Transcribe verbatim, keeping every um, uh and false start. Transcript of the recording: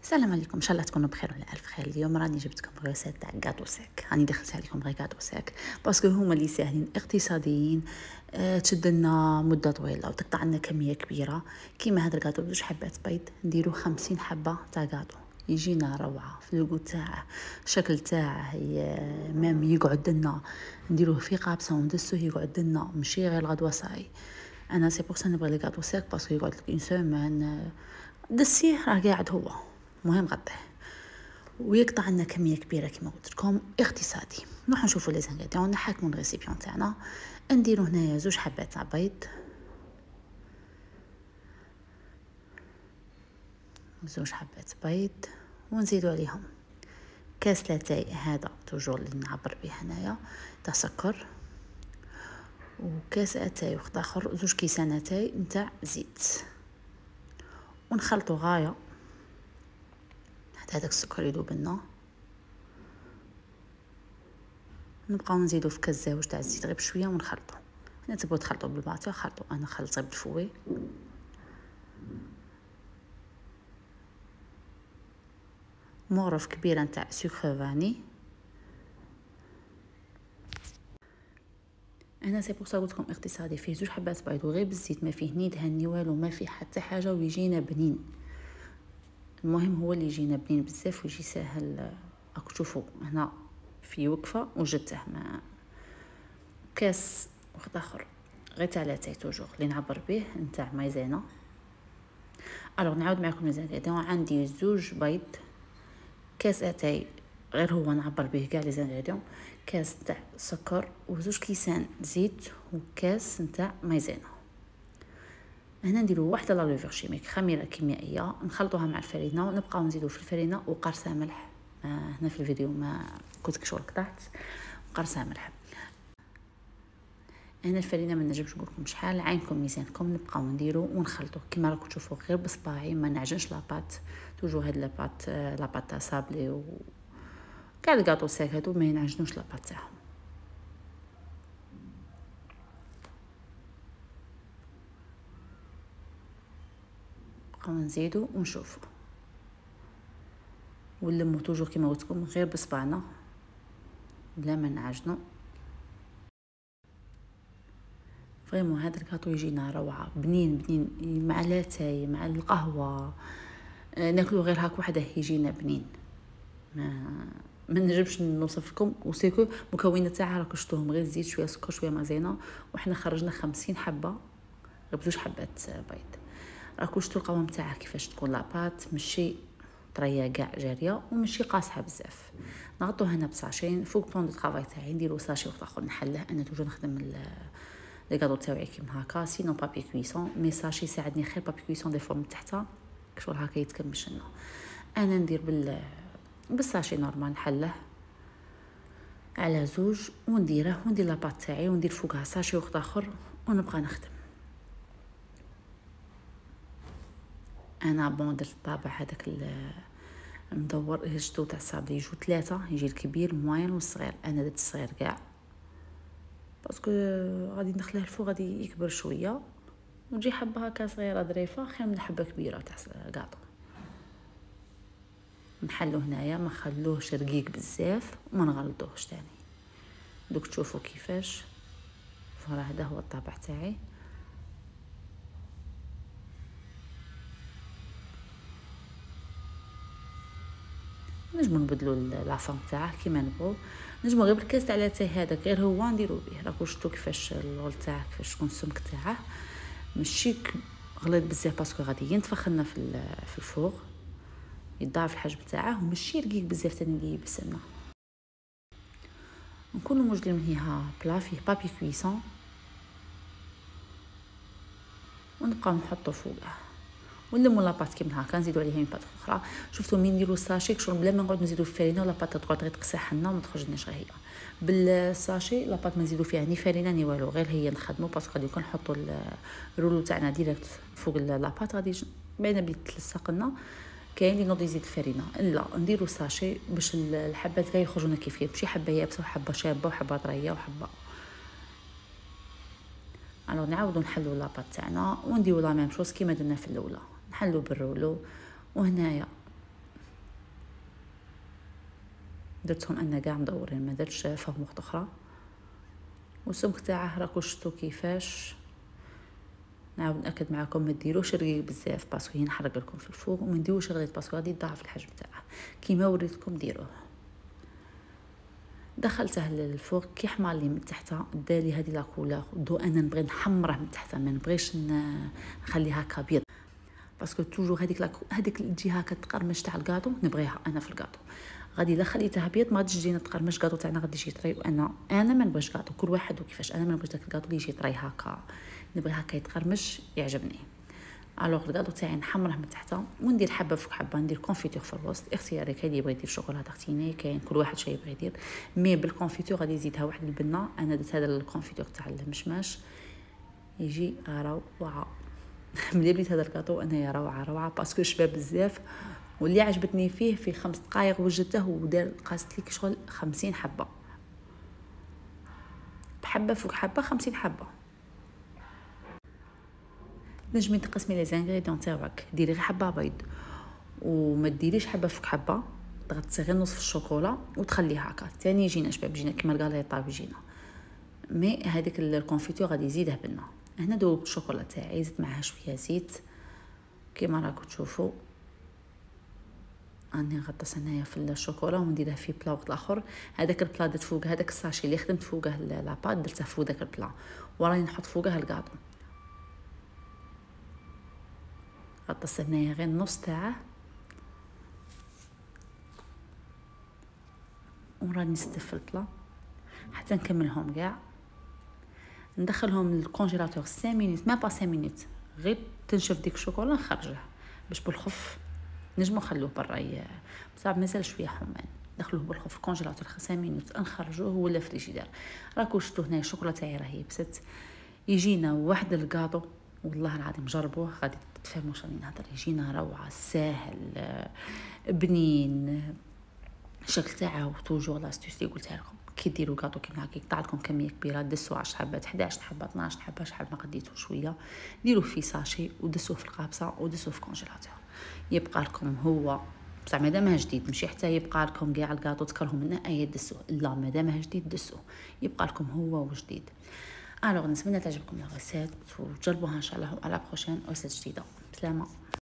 السلام عليكم، ان شاء الله تكونوا بخير وعلى الف خير. اليوم راني جبتكم ريسيت تاع كاطو ساك. راني دخلت عليكم غير كاطو ساك باسكو هما اللي ساهلين اقتصاديين. أه تشد لنا مده طويله وتقطع لنا كميه كبيره. كيما هذا الكاطو بزوج حبات بيض نديرو خمسين حبه تاع كاطو، يجينا روعه في اللوغو تاعه، الشكل تاعه ميم يقعد لنا. نديروه في قابسه وندسوه يقعد لنا، ماشي غير الغدوه صاي. انا سي بور سا نبغي لي كاطو ساك باسكو يقعد لك اون سيمين، دسيه راه قاعد هو مهم غطيه ويقطع لنا كميه كبيره كما قلت لكم اقتصادي. نروح نشوفوا لي زانغريديون، نحكموا الريسيبيون تاعنا. نديرو هنايا زوج حبات تاع بيض، زوج حبات بيض، ونزيدو عليهم كاس لاتاي، هذا توجور اللي نعبر به هنايا تاع سكر، وكاس اتاي وخد اخر زوج كيسان اتاي نتاع زيت، ونخلطو غايه حتى هذاك السكر يذوب لنا. نبقاو نزيدو في كاس زاوج تاع الزيت غير بشويه ونخلطو. هنا تبغوا تخلطوا بالباطيو خلطوا، انا خلطت بالفوي. مغرف كبيره نتاع سكر فاني. انا سي بوغ سا قلت لكم اقتصادي، فيه زوج حبات بيض وغير بالزيت، ما فيه ني دهن ني والو، ما فيه حتى حاجه، ويجينا بنين. المهم هو اللي يجينا بنين بزاف ويجي ساهل. راكم تشوفوا هنا في وقفه وجدته مع كاس واحد اخر غير تاع لاتاي توجور اللي نعبر به نتاع مايزينا. الوغ نعاود معكم لي زانغريديون. عندي زوج بيض، كاس اتاي غير هو نعبر به كاع لي زانغريديون، كاس تاع سكر، وزوج كيسان زيت، وكاس نتاع مايزينا. هنا نديرو واحده لا لوفر شيميك، خميره كيميائيه، نخلطوها مع الفرينه، ونبقاو نزيدو في الفرينه وقرصه ملح. آه هنا في الفيديو ما كنت شغل قطعت قرصه ملح. هنا الفرينه ما نجمش نقول لكم شحال، عينكم ميزانكم. نبقاو نديرو ونخلطو كيما راكم تشوفوا غير بصباعي، ما نعجنش لاباط. توجو هاد لاباط لاباط تاع صابلي و كاع الكاطو ساك هادو ما ينعجنوش لاباط تاعهم. نبقاو نزيدو ونشوفو ونلمو توجور كيما قلت لكم غير بصبعنا بلا ما نعجنو. فريمون هذا الكاطو يجينا روعه، بنين بنين مع لاتاي مع القهوه. ناكلو غير هاك وحده يجينا بنين. ما ما نجمش نوصف لكم. وسيكو مكونات تاعها راكم شفتوهم، غير زيت شويه سكر شويه مايزينا، وحنا خرجنا خمسين حبه غير بزوج حبات بيض. راكم شفتوا القوام تاعها كيفاش تكون لاباط، ماشي طريه كاع جاريه وماشي قاصحه بزاف. نغطو هنا بساشين فوق بون دو طرافاي تاعي، نديرو ساشي واحد اخر نحله. انا توجور نخدم لي كادو تاعي كيما هكا، سينو بابي كويسون، مي ساشي يساعدني خير بابي كويسون دي فورم تحتها شغل هكا يتكمش لنا. انا ندير بال بالساشي نورمال، نحله على زوج ونديره وندير لاباط تاعي وندير فوقها ساشي واحد اخر ونبقى نخدم. انا بون درت الطابع هذاك المدور هجتو تاع الصابلي، يجو ثلاثه، يجي الكبير الموين والصغير. انا درت الصغير كاع باسكو غادي ندخليه الفوق غادي يكبر شويه، ونجي حبه هكا صغيره ظريفه خير من حبه كبيره تاع كاطو. نحلو هنايا، ما خلوهش رقيق بزاف وما نغلطوهش تاني. دوك تشوفوا كيفاش فهذا هذا هو الطابع تاعي. نجمو نبدلو لافون تاعه كيما نبغوا، نجمو غير بالكاس تاع لاتاي هذاك غير هو نديرو به. راكو شفتوا كيفاش الغول تاعه كيفاش تكون السمك تاعه، ماشي غليظ بزاف باسكو غادي ينتفخ لنا في في الفوغ، يضاعف الحجم تاعه، وماشي رقيق بزاف تاني اللي يبس لنا. نكونوا موجدين من هنا بلا فيه بابي كويسون، ونبقاو نحطو فوقه ونلمو لاباط كيما هكا، نزيدو عليها من بات اخرى. شفتوا مين نديرو الساشي كشغل بلا ما نقعد نزيدو الفرينه ولا بات تقعد غير تقسح لنا وما تخرجناش غير هي بالساشي. لاباط ما نزيدو فيها ني فرينه ني والو، غير هي نخدمو باسكو غادي يكون نحطو الرولو تاعنا ديريكت فوق لاباط غادي باينه بلي تلصق لنا. كاين اللي نوض يزيد فرينه، لا نديرو ساشي باش الحبات كاع يخرجونا كيف كيف، ماشي حبه يابسه وحبه شابه وحبه طريه وحبه. الو نعاودو نحلو لاباط تاعنا ونديرو لا ميم شوز كيما درنا في الاولى، نحلو بالرولو. وهنايا درتهم انا كاع مدورين، ما درتش فهم وقت اخرى. والسمك تاعه راكو شفتو كيفاش. نعاود ناكد معكم ما ديروش رقيق بزاف باسكو ينحرق لكم في الفوق، وما نديروش غليظ باسكو غادي يضاعف الحجم تاعه. كيما وريتكم ديروه. دخلته للفوق كي حمر لي من تحت، دالي هذه لا كولور دو انا نبغي نحمره من تحت، ما نبغيش نخليها هكا بيض باسكو توجور هذيك لا هذيك الجهه كتقرمش تاع الكاطو نبغيها انا في الكاطو. غادي الا خليتها بيض ما غاديش تجينا تقرمش الكاطو تاعنا، غادي يجي طري. وانا انا ما نبغيش كاطو، كل واحد وكيفاش. انا ما نبغيش داك الكاطو اللي يجي طري هكا، نبغي هكا يتقرمش يعجبني. الوغ الكاطو تاعي نحمره من تحت وندير حبه فوق حبه، ندير كونفيتور في الوسط اختياري. كاين اللي يبغي يدير شوكولا تارتيني، كاين كل واحد شي يبغي يدير. مي بالكونفيتور غادي يزيدها واحد البنه. انا درت هذا الكونفيتور تاع المشماش يجي روعه. ملي بديت هذا الكاطو انا يا روعه روعه باسكو شباب بزاف. واللي عجبتني فيه في خمس دقائق وجدته ودار قاست لك شغل خمسين حبه، بحبه فوق حبه خمسين حبه. نجمي تقسمي لي زانغريديون تاعك، ديري غير حبه بيض وما ديريش حبه فوق حبه، تغطسي غير نصف الشوكولا وتخليه هكا. ثاني يجينا شباب يجينا كيما الكاليطا يجينا. مي هذيك الكونفيتور غادي يزيده بنا. هنا دوبت الشوكولا تاعي، زدت معها شويه زيت كيما راكم تشوفوا. اني غطس هنايا في الشوكولا ونديرها في بلا وقت الاخر. هذاك البلا درت فوقه هذاك الساشي اللي خدمت فوقه لاباط، درته فوق داك البلا وراني نحط فوقه الكاطو. غطس هنايا غير نص تاعه وراني نستف البلا حتى نكملهم كاع. ندخلهم للكونجيلاتور خمسة مينوت، ما با خمسة مينوت، غير تنشف ديك الشوكولا نخرجه باش بالخف نجمو نخلوه برا بصح مازال شويه حمان. دخلوه بالخف في الكونجيلاتور خمسة مينوت نخرجوه ولا فريجيدير. راكو شفتوا هنا الشوكولا تاعي راهي يبست. يجينا واحد الكاطو والله العظيم جربوه غادي تفهموا واش راني نهضر. يجينا روعه ساهل بنين. الشكل تاعه توجور لاستيس اللي قلتها لكم. كي ديروا كاطو كيما هكا يقطع لكم كميه كبيره، دسوا عشرة حبات حداش حبه اثناش حبه شحال ما قديتوا شويه، ديروه في ساشي ودسوه في القابصه ودسوه في الكونجيلاتور. يبقى لكم هو بصح مادامه جديد ماشي حتى يبقى لكم كاع الكاطو تكرهوا منه اي دسوه، لا مادامه جديد دسوه يبقى لكم هو وجديد. الوغ نتمنى تعجبكم لا ريسيت وتجربوها ان شاء الله. على بروشين ريسيت جديده. بسلامه.